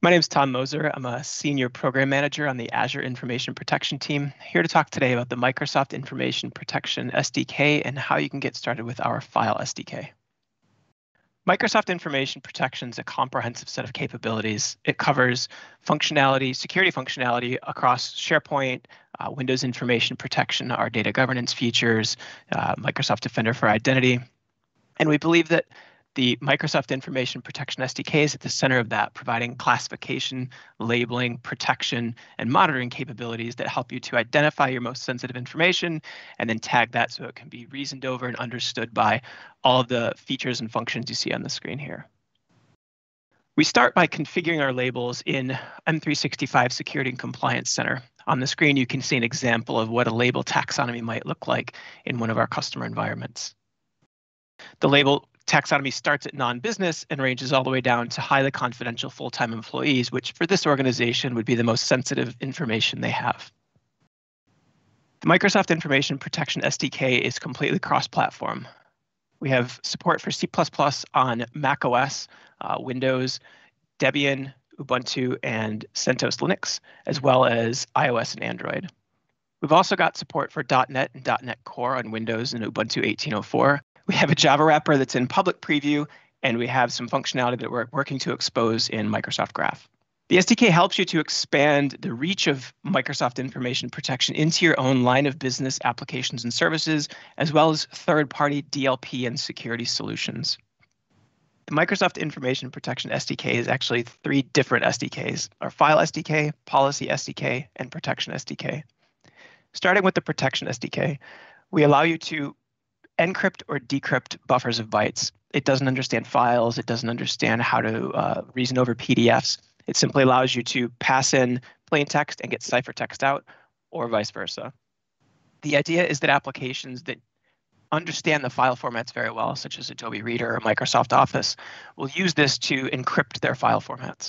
My name is Tom Moser. I'm a senior program manager on the Azure Information Protection team, here to talk today about the Microsoft Information Protection SDK and how you can get started with our File SDK. Microsoft Information Protection is a comprehensive set of capabilities. It covers functionality, security functionality across SharePoint, Windows Information Protection, our data governance features, Microsoft Defender for Identity. And we believe that the Microsoft Information Protection SDK is at the center of that, providing classification, labeling, protection, and monitoring capabilities that help you to identify your most sensitive information and then tag that so it can be reasoned over and understood by all of the features and functions you see on the screen here. We start by configuring our labels in M365 Security and Compliance Center. On the screen, you can see an example of what a label taxonomy might look like in one of our customer environments. The label taxonomy starts at non-business and ranges all the way down to highly confidential full-time employees, which for this organization would be the most sensitive information they have. The Microsoft Information Protection SDK is completely cross-platform. We have support for C++ on macOS, Windows, Debian, Ubuntu, and CentOS Linux, as well as iOS and Android. We've also got support for .NET and .NET Core on Windows and Ubuntu 18.04. We have a Java wrapper that's in public preview, and we have some functionality that we're working to expose in Microsoft Graph. The SDK helps you to expand the reach of Microsoft Information Protection into your own line of business applications and services, as well as third-party DLP and security solutions. The Microsoft Information Protection SDK is actually 3 different SDKs: our File SDK, Policy SDK, and Protection SDK. Starting with the Protection SDK, we allow you to encrypt or decrypt buffers of bytes. It doesn't understand files. It doesn't understand how to reason over PDFs. It simply allows you to pass in plain text and get ciphertext out, or vice versa. The idea is that applications that understand the file formats very well, such as Adobe Reader or Microsoft Office, will use this to encrypt their file formats.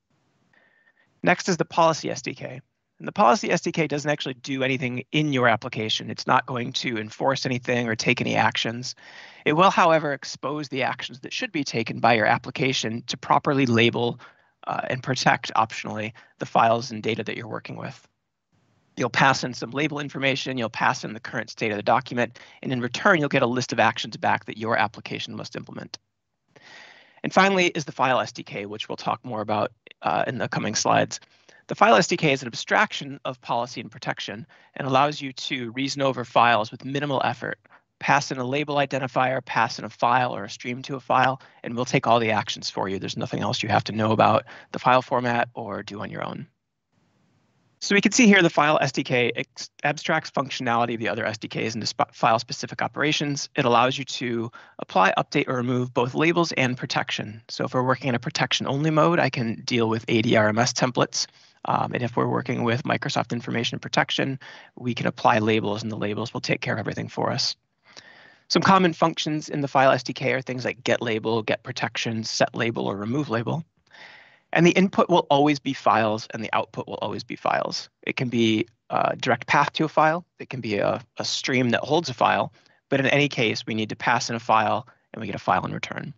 Next is the Policy SDK. And the Policy SDK doesn't actually do anything in your application. It's not going to enforce anything or take any actions. It will, however, expose the actions that should be taken by your application to properly label and protect, optionally, the files and data that you're working with. You'll pass in some label information, you'll pass in the current state of the document, and in return, you'll get a list of actions back that your application must implement. And finally is the File SDK, which we'll talk more about in the coming slides. The File SDK is an abstraction of policy and protection and allows you to reason over files with minimal effort. Pass in a label identifier, pass in a file or a stream to a file, and we'll take all the actions for you. There's nothing else you have to know about the file format or do on your own. So we can see here the File SDK abstracts functionality of the other SDKs into file-specific operations. It allows you to apply, update, or remove both labels and protection. So if we're working in a protection-only mode, I can deal with ADRMS templates. And if we're working with Microsoft Information Protection, we can apply labels, and the labels will take care of everything for us. Some common functions in the File SDK are things like get label, get protection, set label, or remove label. And the input will always be files, and the output will always be files. It can be a direct path to a file. It can be a stream that holds a file. But in any case, we need to pass in a file, and we get a file in return.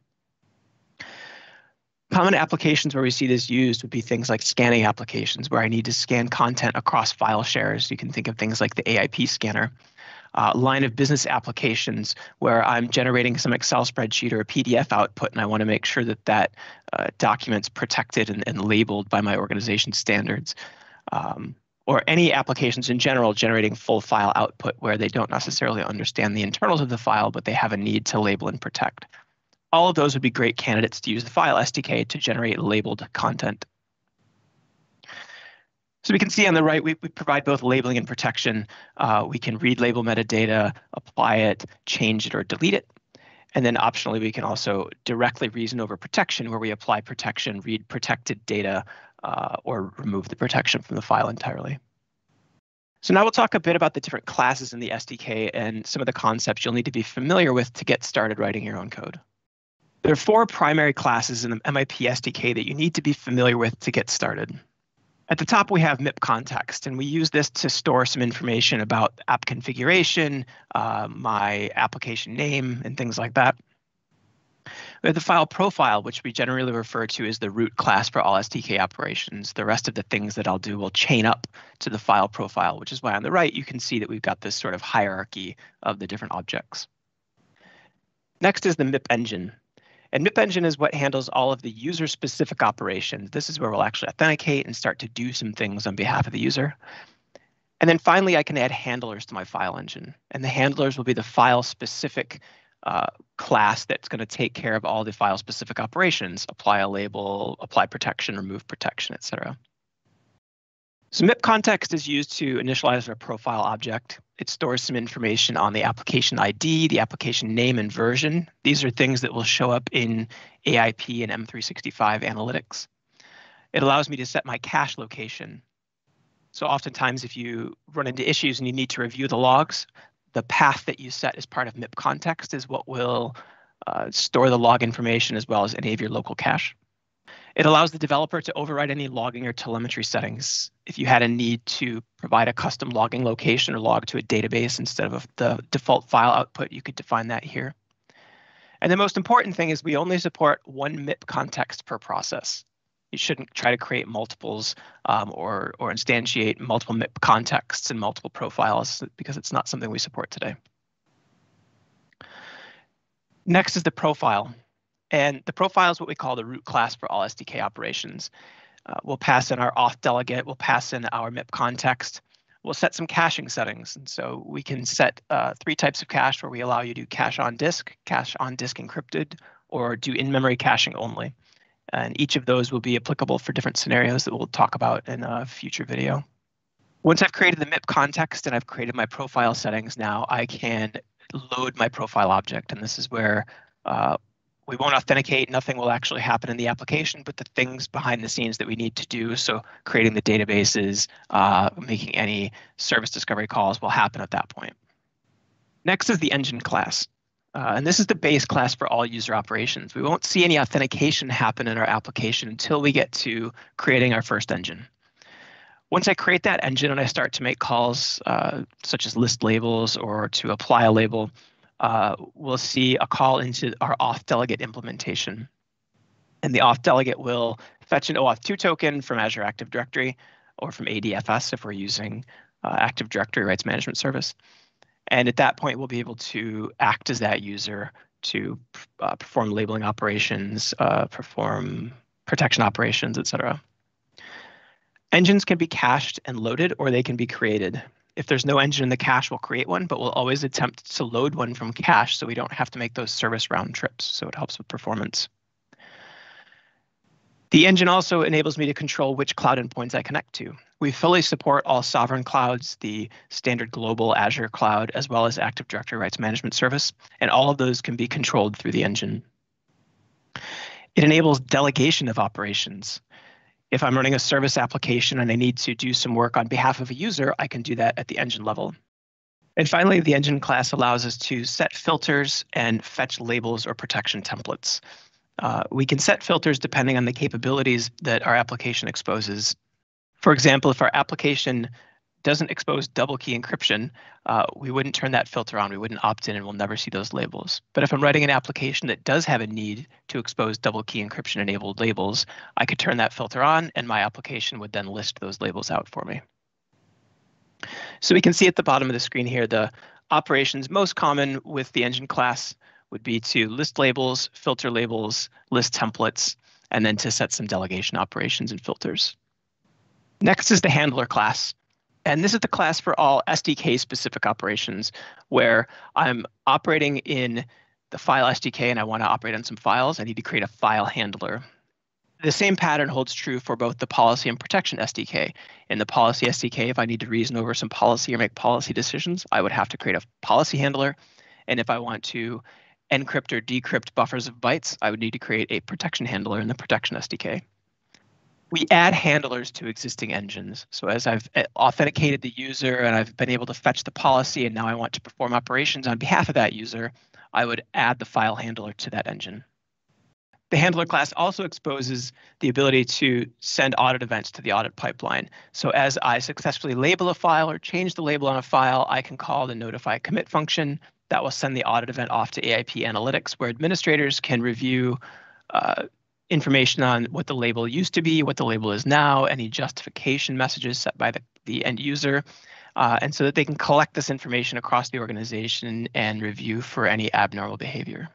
Common applications where we see this used would be things like scanning applications, where I need to scan content across file shares. You can think of things like the AIP scanner. Line of business applications, where I'm generating some Excel spreadsheet or a PDF output, and I want to make sure that that document's protected and labeled by my organization standards. Or any applications in general generating full file output where they don't necessarily understand the internals of the file, but they have a need to label and protect. All of those would be great candidates to use the File SDK to generate labeled content. So we can see on the right, we provide both labeling and protection. We can read label metadata, apply it, change it, or delete it. And then optionally, we can also directly reason over protection, where we apply protection, read protected data, or remove the protection from the file entirely. So now we'll talk a bit about the different classes in the SDK and some of the concepts you'll need to be familiar with to get started writing your own code. There are 4 primary classes in the MIP SDK that you need to be familiar with to get started. At the top, we have MIP context, and we use this to store some information about app configuration, my application name, and things like that. We have the file profile, which we generally refer to as the root class for all SDK operations. The rest of the things that I'll do will chain up to the file profile, which is why on the right you can see that we've got this sort of hierarchy of the different objects. Next is the MIP engine. And MIP engine is what handles all of the user-specific operations. This is where we'll actually authenticate and start to do some things on behalf of the user. And then finally, I can add handlers to my file engine. And the handlers will be the file-specific class that's going to take care of all the file-specific operations, apply a label, apply protection, remove protection, etc. So MIP context is used to initialize our profile object. It stores some information on the application ID, the application name, and version. These are things that will show up in AIP and M365 analytics. It allows me to set my cache location. So oftentimes if you run into issues and you need to review the logs, the path that you set as part of MIP context is what will store the log information as well as any of your local cache. It allows the developer to override any logging or telemetry settings. If you had a need to provide a custom logging location or log to a database instead of the default file output, you could define that here. And the most important thing is we only support one MIP context per process. You shouldn't try to create multiples or instantiate multiple MIP contexts and multiple profiles because it's not something we support today. Next is the profile. And the profile is what we call the root class for all SDK operations. We'll pass in our auth delegate, we'll pass in our MIP context, we'll set some caching settings. And so we can set 3 types of cache where we allow you to do cache on disk encrypted, or do in-memory caching only. And each of those will be applicable for different scenarios that we'll talk about in a future video. Once I've created the MIP context and I've created my profile settings, now I can load my profile object. And this is where we won't authenticate, nothing will actually happen in the application, but the things behind the scenes that we need to do, so creating the databases, making any service discovery calls will happen at that point. Next is the engine class. And this is the base class for all user operations. We won't see any authentication happen in our application until we get to creating our first engine. Once I create that engine and I start to make calls such as list labels or to apply a label, we'll see a call into our auth delegate implementation. And the auth delegate will fetch an OAuth2 token from Azure Active Directory or from ADFS if we're using Active Directory Rights Management Service. And at that point, we'll be able to act as that user to perform labeling operations, perform protection operations, etc. Engines can be cached and loaded, or they can be created. If there's no engine in the cache, we'll create one, but we'll always attempt to load one from cache so we don't have to make those service round trips. So it helps with performance. The engine also enables me to control which cloud endpoints I connect to. We fully support all sovereign clouds, the standard global Azure cloud, as well as Active Directory Rights Management Service, and all of those can be controlled through the engine. It enables delegation of operations. If I'm running a service application and I need to do some work on behalf of a user, I can do that at the engine level. And finally, the engine class allows us to set filters and fetch labels or protection templates. We can set filters depending on the capabilities that our application exposes. For example, if our application doesn't expose double key encryption, we wouldn't turn that filter on. We wouldn't opt in and we'll never see those labels. But if I'm writing an application that does have a need to expose double key encryption enabled labels, I could turn that filter on and my application would then list those labels out for me. So we can see at the bottom of the screen here, the operations most common with the engine class would be to list labels, filter labels, list templates, and then to set some delegation operations and filters. Next is the handler class. And this is the class for all SDK-specific operations where I'm operating in the file SDK and I want to operate on some files. I need to create a file handler. The same pattern holds true for both the policy and protection SDK. In the policy SDK, if I need to reason over some policy or make policy decisions, I would have to create a policy handler. And if I want to encrypt or decrypt buffers of bytes, I would need to create a protection handler in the protection SDK. We add handlers to existing engines. So as I've authenticated the user and I've been able to fetch the policy and now I want to perform operations on behalf of that user, I would add the file handler to that engine. The handler class also exposes the ability to send audit events to the audit pipeline. So as I successfully label a file or change the label on a file, I can call the notify commit function That will send the audit event off to AIP Analytics, where administrators can review information on what the label used to be, what the label is now, any justification messages set by the end user, and so that they can collect this information across the organization and review for any abnormal behavior.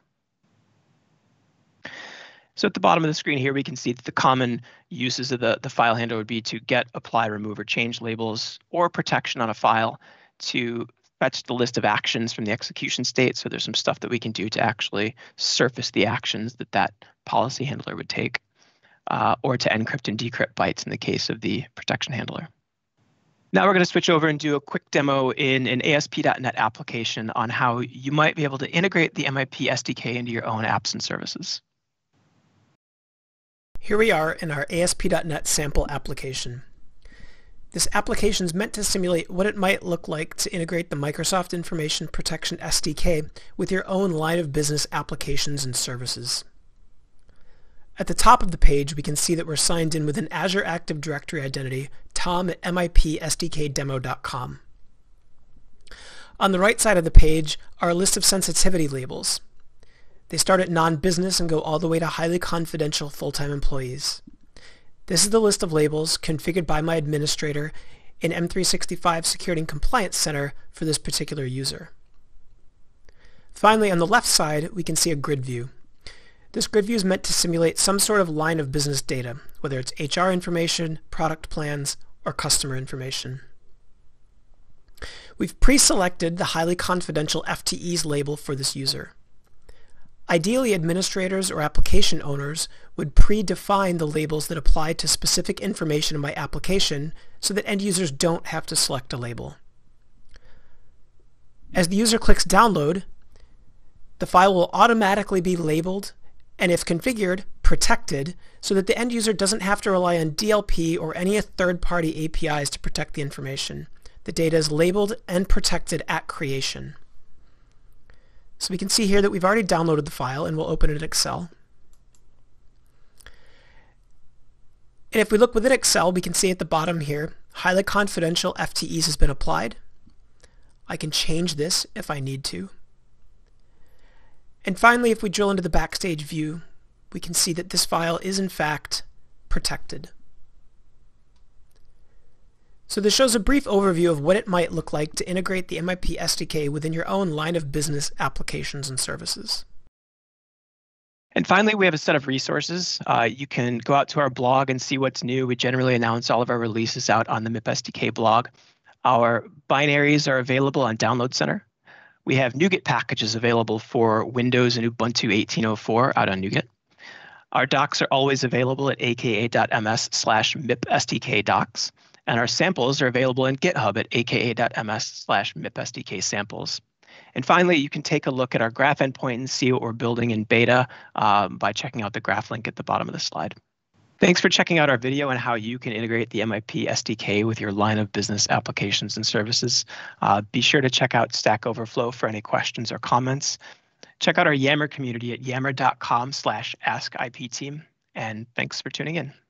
So at the bottom of the screen here, we can see that the common uses of the file handler would be to get, apply, remove, or change labels or protection on a file, to fetch the list of actions from the execution state. So there's some stuff that we can do to actually surface the actions that policy handler would take, or to encrypt and decrypt bytes in the case of the protection handler. Now we're going to switch over and do a quick demo in an ASP.NET application on how you might be able to integrate the MIP SDK into your own apps and services. Here we are in our ASP.NET sample application. This application is meant to simulate what it might look like to integrate the Microsoft Information Protection SDK with your own line of business applications and services. At the top of the page, we can see that we're signed in with an Azure Active Directory identity, tom@mipsdkdemo.com. On the right side of the page are a list of sensitivity labels. They start at non-business and go all the way to highly confidential full-time employees. This is the list of labels configured by my administrator in M365 Security and Compliance Center for this particular user. Finally, on the left side, we can see a grid view. This grid view is meant to simulate some sort of line of business data, whether it's HR information, product plans, or customer information. We've pre-selected the highly confidential FTEs label for this user. Ideally, administrators or application owners would predefine the labels that apply to specific information in my application so that end users don't have to select a label. As the user clicks download, the file will automatically be labeled and, if configured, protected so that the end user doesn't have to rely on DLP or any third-party APIs to protect the information. The data is labeled and protected at creation. So we can see here that we've already downloaded the file, and we'll open it in Excel. And if we look within Excel, we can see at the bottom here, highly confidential FTEs has been applied. I can change this if I need to. And finally, if we drill into the Backstage view, we can see that this file is in fact protected. So this shows a brief overview of what it might look like to integrate the MIP SDK within your own line of business applications and services. And finally, we have a set of resources. You can go out to our blog and see what's new. We generally announce all of our releases out on the MIP SDK blog. Our binaries are available on Download Center. We have NuGet packages available for Windows and Ubuntu 18.04 out on NuGet. Our docs are always available at aka.ms/mipsdkdocs. And our samples are available in GitHub at aka.ms/mipsdksamples. And finally, you can take a look at our graph endpoint and see what we're building in beta by checking out the graph link at the bottom of the slide. Thanks for checking out our video on how you can integrate the MIP SDK with your line of business applications and services. Be sure to check out Stack Overflow for any questions or comments. Check out our Yammer community at yammer.com/askipteam. And thanks for tuning in.